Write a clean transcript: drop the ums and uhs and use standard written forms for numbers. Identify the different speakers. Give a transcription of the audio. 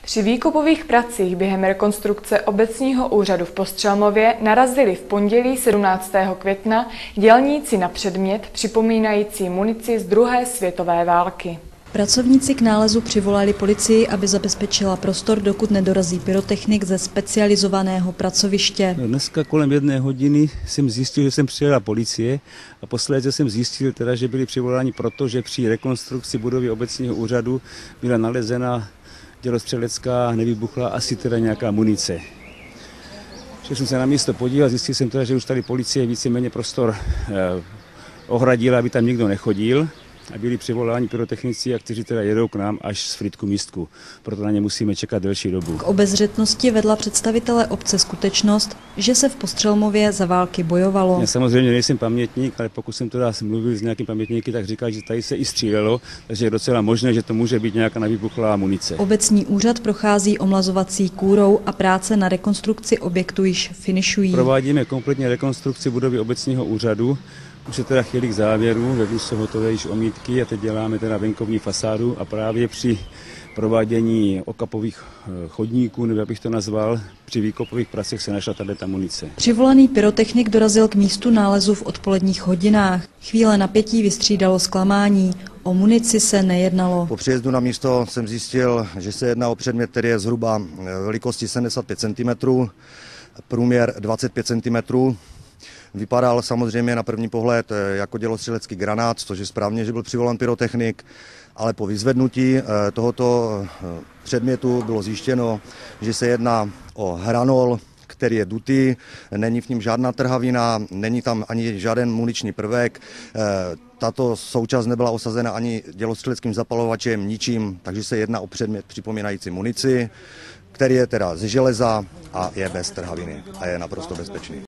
Speaker 1: Při výkopových pracích během rekonstrukce obecního úřadu v Postřelmově narazili v pondělí 17. května dělníci na předmět připomínající munici z druhé světové války.
Speaker 2: Pracovníci k nálezu přivolali policii, aby zabezpečila prostor, dokud nedorazí pyrotechnik ze specializovaného pracoviště.
Speaker 3: Dneska kolem 1 hodiny jsem zjistil, že sem přijela policie a posléze jsem zjistil, že byli přivoláni proto, že při rekonstrukci budovy obecního úřadu byla nalezena dělostřelecká, nevybuchla asi nějaká munice. Šel jsem se na místo podívat, zjistil jsem že už tady policie víceméně prostor ohradila, aby tam nikdo nechodil. A byli přivoláni pyrotechnici, kteří jedou k nám až z Frýdku místku. Proto na ně musíme čekat delší dobu.
Speaker 2: K obezřetnosti vedla představitele obce skutečnost, že se v Postřelmově za války bojovalo.
Speaker 3: Já samozřejmě nejsem pamětník, ale pokud jsem mluvil s nějakým pamětníky, tak říkal, že tady se i střílelo, takže je docela možné, že to může být nějaká nevybuchlá munice.
Speaker 2: Obecní úřad prochází omlazovací kůrou a práce na rekonstrukci objektu již finišují.
Speaker 3: Provádíme kompletně rekonstrukci budovy obecního úřadu. Už se chýlí k závěru, vevnitř jsou hotové již omítky a teď děláme venkovní fasádu a právě při provádění okapových chodníků, nebo jak bych to nazval, při výkopových pracích se našla ta munice.
Speaker 2: Přivolaný pyrotechnik dorazil k místu nálezu v odpoledních hodinách. Chvíle napětí vystřídalo zklamání. O munici se nejednalo.
Speaker 4: Po příjezdu na místo jsem zjistil, že se jedná o předmět, který je zhruba velikosti 75 cm, průměr 25 cm. Vypadal samozřejmě na první pohled jako dělostřelecký granát, což je správně, že byl přivolán pyrotechnik, ale po vyzvednutí tohoto předmětu bylo zjištěno, že se jedná o hranol, který je dutý, není v něm žádná trhavina, není tam ani žádný muniční prvek. Tato součást nebyla osazena ani dělostřeleckým zapalovačem, ničím, takže se jedná o předmět připomínající munici, který je ze železa a je bez trhaviny a je naprosto bezpečný.